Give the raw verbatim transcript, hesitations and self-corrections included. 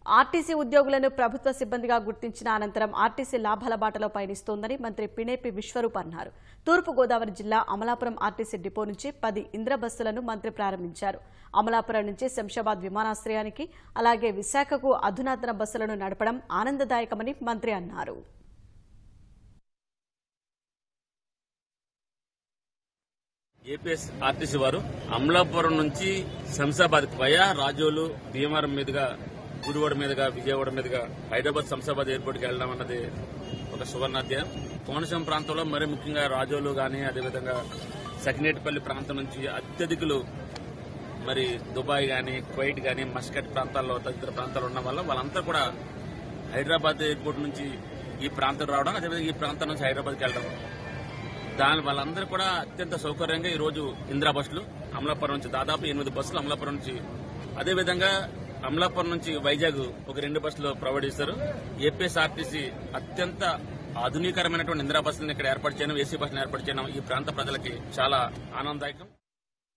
RTC ఉద్యోగులను ప్రభుత్వ సిబ్బందిగా గుర్తించిన అనంతరం ఆర్టీసీ లాభాల బాటలో పయనిస్తోందని మంత్రి పినిపే విశ్వరూప్ అన్నారు. తూర్పు గోదావరి జిల్లా అమలాపురం ఆర్టీసీ డిపో నుంచి పది ఇంద్ర బస్సులను మంత్రి ప్రారంభించారు. అమలాపురం నుంచి శంషాబాద్ విమానాశ్రయానికి అలాగే విశాఖకు అధునాతన బస్సులను నడపడం ఆనందదాయకమని మంత్రి అన్నారు. ఏపీఎస్ ఆర్టీసీ వారు అమలాపురం నుంచి శంషాబాద్ వయా రాజోలు భీమవరం మీదుగా గుడివాడ మీదుగా విజయవాడ మీదుగా హైదరాబాద్ శంషాబాద్ ఎయిర్పోర్ట్ కి వెళ్లడం అన్నది ఒక సువర్ణాధ్యాయం. కోనసీమ ప్రాంతంలో మరి ముఖ్యంగా రాజోలు గాని అదేవిధంగా సకినేటిపల్లి ప్రాంతం నుంచి అత్యధికులు మరి దుబాయ్ గాని కువైట్ గాని మస్కట్ ప్రాంతాల్లో తదితర ప్రాంతాలు ఉన్న వల్ల వాళ్ళంతా కూడా హైదరాబాద్ ఎయిర్పోర్ట్ నుంచి ఈ ప్రాంతం రావడం అదేవిధంగా ఈ ప్రాంతం నుంచి హైదరాబాద్ కి వెళ్లడం దాని వాళ్ళందరూ కూడా అత్యంత సౌకర్యంగా ఈ రోజు ఇంద్రా బస్సులు అమలాపురం నుంచి దాదాపు ఎనిమిది బస్సులు అమలాపురం నుంచి అదేవిధంగా అమలాపురం నుంచి వైజాగ్ ఒక రెండు బస్సులు ప్రొవైడ్ చేస్తారు. ఏపీఎస్ ఆర్టీసీ అత్యంత ఆధునికరమైనటువంటి ఇందిరా బస్సులను ఇక్కడ ఏర్పాటు చేయడం, ఏసీ బస్సులను ఏర్పాటు చేయడం ఈ ప్రాంత ప్రజలకి చాలా ఆనందదాయకం.